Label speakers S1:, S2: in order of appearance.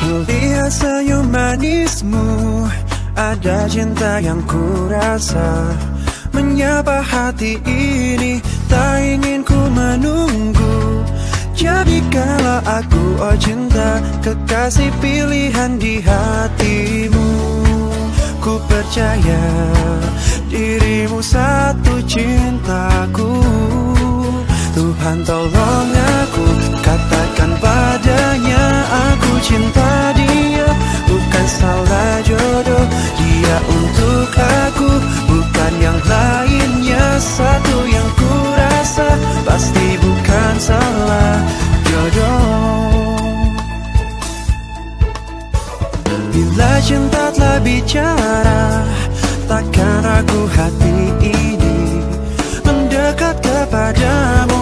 S1: Lihat senyum manismu, ada cinta yang kurasa menyapa hati ini, tak ingin ku menunggu. Jadi kalau aku cinta, kekasih pilihan di hatimu. Ku percaya dirimu satu cintaku. Tuhan tolong aku, katakan padanya aku cinta dia. Bukan salah jodoh, dia untuk aku, bukan yang lainnya. Satu yang ku rasa, pasti bukan salah jodoh. Bila cinta telah bicara, takkan ragu hati ini mendekat kepadamu.